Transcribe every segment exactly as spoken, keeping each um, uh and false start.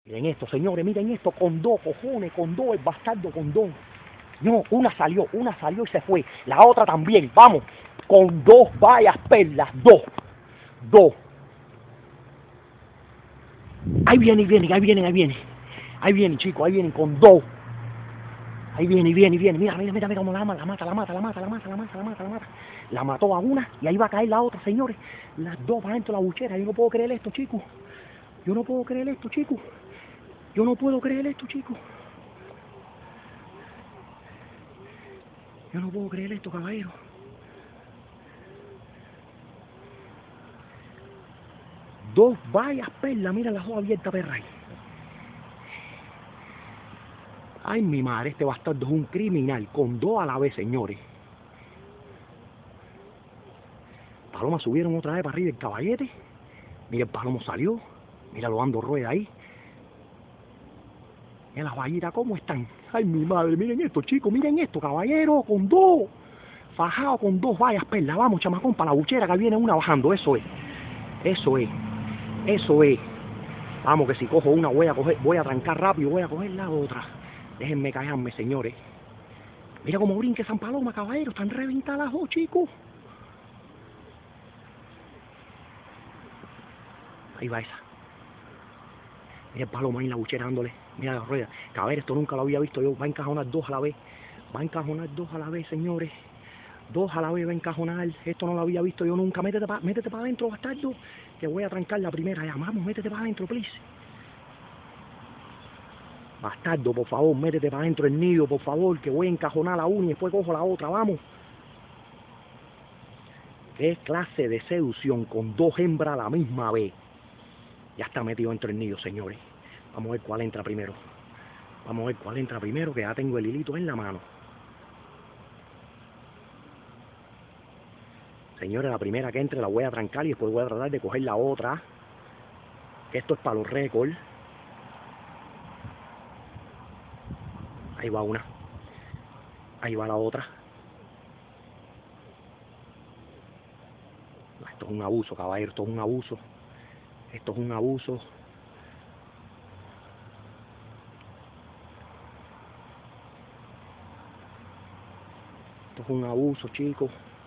Miren esto, señores, miren esto, con dos, cojones, con dos, el bastardo con dos. No, una salió, una salió y se fue. La otra también, vamos, con dos vallas perlas, dos, dos. Ahí vienen, ahí vienen, ahí vienen, ahí vienen. Ahí vienen, chicos, ahí vienen con dos. Ahí viene, y viene, y viene. Mira, mira, mira, mira cómo la mata, la mata, la mata, la mata, la mata, la mata, la mata, la mata. La mató a una y ahí va a caer la otra, señores. Las dos para dentro de la buchera. Yo no puedo creer esto, chicos. Yo no puedo creer esto, chicos. Yo no puedo creer esto, chicos. Yo no puedo creer esto, caballero. Dos vallas perlas, mira las dos abiertas, perra ahí. Ay, mi madre, este bastardo es un criminal, con dos a la vez, señores. Paloma subieron otra vez para arriba el caballete. Mira, el palomo salió. Mira, lo dando rueda ahí. Mira las vallitas cómo están. Ay, mi madre, miren esto, chicos, miren esto, caballero, con dos. Fajado con dos vallas perlas. Vamos, chamacón, para la buchera que viene una bajando. Eso es. Eso es. Eso es. Vamos, que si cojo una voy a coger, voy a trancar rápido, voy a coger la otra. Déjenme callarme, señores. Mira cómo brinque San Paloma, caballero. Están reventadas las dos, chicos. Ahí va esa. Mira el palomo ahí en la buchera dándole. Mira la rueda. Caballero, esto nunca lo había visto yo. Va a encajonar dos a la vez. Va a encajonar dos a la vez, señores. Dos a la vez va a encajonar. Esto no lo había visto yo nunca. Métete para métete pa adentro, bastardo. Que voy a trancar la primera ya. Vamos, métete para adentro, please. Bastardo, por favor, métete para adentro el nido, por favor. Que voy a encajonar la una y después cojo la otra. Vamos. ¿Qué clase de seducción con dos hembras a la misma vez? Ya está metido dentro del nido, señores. Vamos a ver cuál entra primero. Vamos a ver cuál entra primero, que ya tengo el hilito en la mano. Señores, la primera que entre la voy a trancar y después voy a tratar de coger la otra. Que esto es para los récords. Ahí va una. Ahí va la otra. Esto es un abuso, caballero. Esto es un abuso. Esto es un abuso. Esto es un abuso, chicos.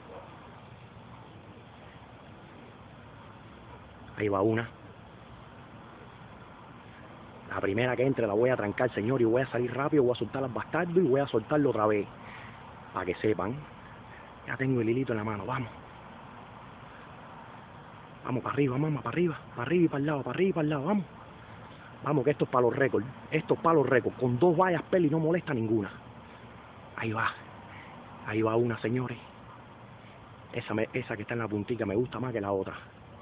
Ahí va una. La primera que entre la voy a trancar, señor, y voy a salir rápido, voy a soltar las bastardos y voy a soltarlo otra vez. Para que sepan. Ya tengo el hilito en la mano, vamos. Vamos para arriba, mamá, para arriba, para arriba y para el lado, para arriba y para el lado, vamos. Vamos, que esto es para los récords. Esto es para los récords. Con dos vallas peli no molesta ninguna. Ahí va. Ahí va una, señores. Esa, me, esa que está en la puntica me gusta más que la otra.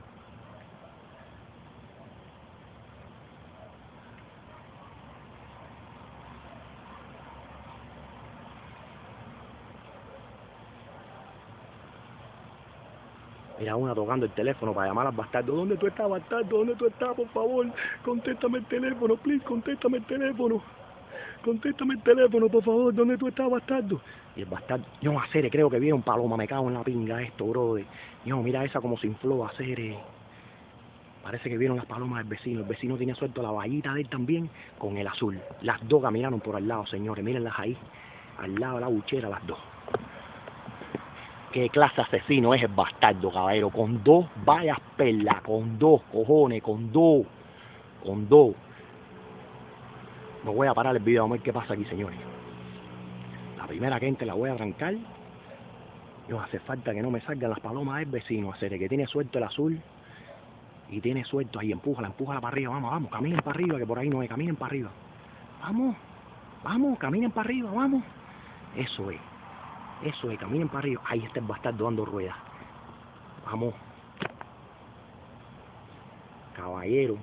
Mira una tocando el teléfono para llamar al bastardo. ¿Dónde tú estás, bastardo? ¿Dónde tú estás, por favor? Contéstame el teléfono, please, contéstame el teléfono. Contéstame el teléfono, por favor. ¿Dónde tú estás, bastardo? Y el bastardo, yo, Acere, creo que viene un paloma, me cago en la pinga esto, brother. Yo, mira esa como se infló, Acere. Parece que vieron las palomas del vecino. El vecino tiene suelto la vallita de él también con el azul. Las dos caminaron por al lado, señores. Mírenlas ahí. Al lado de la buchera, las dos. Qué clase asesino es el bastardo, caballero. Con dos vallas perlas. Con dos, cojones. Con dos. Con dos. No voy a parar el video a ver qué pasa aquí, señores. La primera que entre la voy a arrancar. Yo, hace falta que no me salgan las palomas del vecino. Hacer que tiene suelto el azul. Y tiene suelto ahí, empújala, empújala para arriba, vamos, vamos, caminen para arriba, que por ahí no es, caminen para arriba. Vamos, vamos, caminen para arriba, vamos. Eso es, eso es, caminen para arriba. Ahí está el bastardo dando ruedas. Vamos. Caballero.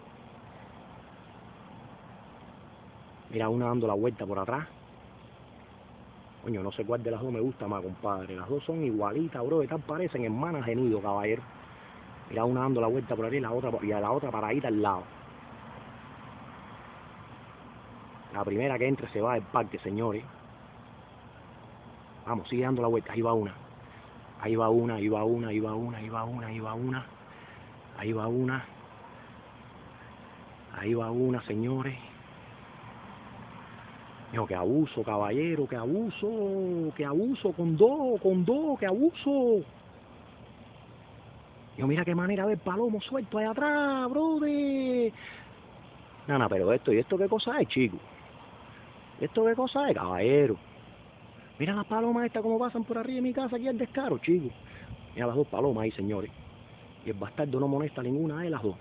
Mira una dando la vuelta por atrás. Coño, no sé cuál de las dos me gusta más, compadre. Las dos son igualitas, bro, que tal parecen hermanas de nido, caballero. Mira una dando la vuelta por ahí y la otra, y a la otra paradita al lado. La primera que entre se va del parque, señores. Vamos, sigue dando la vuelta. Ahí va una. Ahí va una, ahí va una, ahí va una, ahí va una, ahí va una. Ahí va una. Ahí va una, señores. Dijo, que abuso, caballero, que abuso, que abuso, con dos, con dos, que abuso. Dijo, mira qué manera de ver palomo suelto allá atrás, brother. Nana, pero esto, ¿y esto qué cosa es, chico? ¿Esto qué cosa es, caballero? Mira las palomas estas como pasan por arriba de mi casa aquí al descaro, chico. Mira las dos palomas ahí, señores. Y el bastardo no molesta a ninguna de las dos.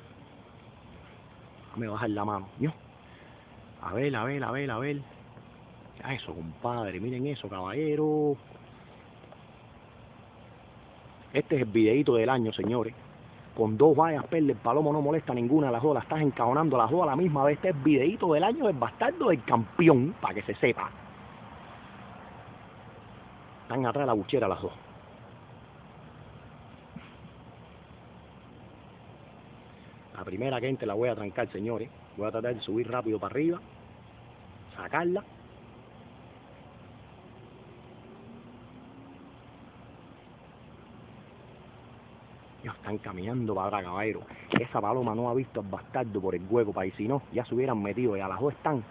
Déjame bajar la mano, ¿no? A ver, a ver, a ver, a ver. Mira eso, compadre, miren eso, caballero. Este es el videíto del año, señores. Con dos vallas perlas, el palomo no molesta a ninguna de las dos, la estás encajonando las dos a la misma vez. Este es el videíto del año del bastardo del campeón, para que se sepa. Están atrás de la buchera las dos. La primera que entre la voy a trancar, señores. Voy a tratar de subir rápido para arriba, sacarla. Dios, están caminando para atrás, caballero. Esa paloma no ha visto al bastardo por el hueco, para y si no, ya se hubieran metido. Y a las dos están.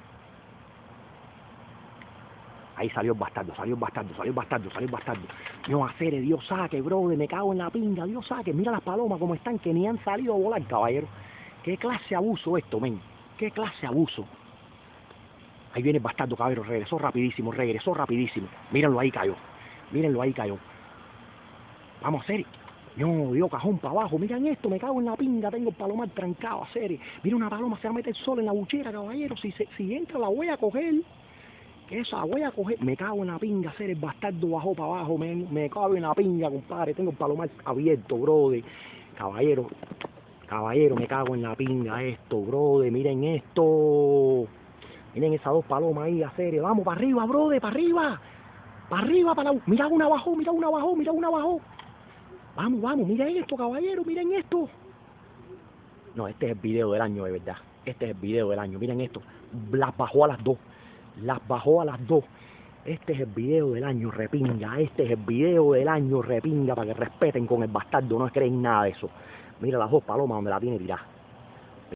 Ahí salió el bastardo, salió el bastardo, salió el bastardo, salió el bastardo. No, hacer, Dios saque, brother, me cago en la pinga, Dios saque. Mira las palomas como están, que ni han salido a volar, caballero. Qué clase de abuso esto, men. Qué clase de abuso. Ahí viene el bastardo, caballero, regresó rapidísimo, regresó rapidísimo. Mírenlo ahí, cayó. Mírenlo ahí, cayó. Vamos a hacer. No, dio cajón para abajo. Miren esto, me cago en la pinga, tengo el palomar trancado, a hacer. Mira una paloma, se va a meter solo en la buchera, caballero. Si, se, si entra la voy a coger. Que esa voy a coger, me cago en la pinga, hacer el bastardo bajó para abajo, me, me cago en la pinga, compadre, tengo el palomar abierto, brother. Caballero, caballero, me cago en la pinga esto, brother, miren esto. Miren esas dos palomas ahí, hacer, vamos para arriba, brother, para arriba. Para arriba, para la... Mira una bajó, mira una bajó, mira una bajó. Vamos, vamos, miren esto, caballero, miren esto. No, este es el video del año, de verdad. Este es el video del año, miren esto. Las bajó a las dos. Las bajó a las dos. Este es el video del año, repinga. Este es el video del año, repinga, para que respeten con el bastardo. No creen nada de eso. Mira las dos palomas donde la tiene tirada.